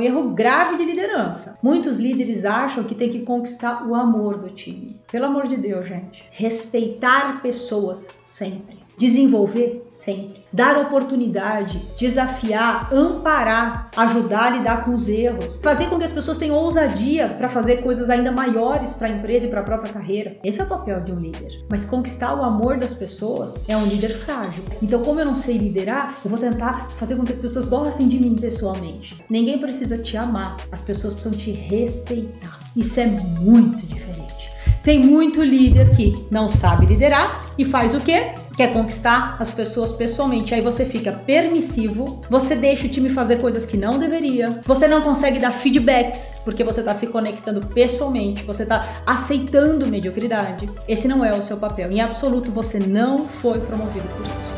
erro grave de liderança. Muitos líderes acham que tem que conquistar o amor do time. Pelo amor de Deus, gente. Respeitar pessoas sempre. Desenvolver sempre. Dar oportunidade, desafiar, amparar, ajudar a lidar com os erros. Fazer com que as pessoas tenham ousadia para fazer coisas ainda maiores para a empresa e para a própria carreira. Esse é o papel de um líder. Mas conquistar o amor das pessoas é um líder frágil. Então, como eu não sei liderar, eu vou tentar fazer com que as pessoas gostem de mim pessoalmente. Ninguém precisa te amar. As pessoas precisam te respeitar. Isso é muito diferente. Tem muito líder que não sabe liderar e faz o quê? Quer conquistar as pessoas pessoalmente. Aí você fica permissivo, você deixa o time fazer coisas que não deveria, você não consegue dar feedbacks porque você está se conectando pessoalmente, você está aceitando mediocridade. Esse não é o seu papel. Em absoluto, você não foi promovido por isso.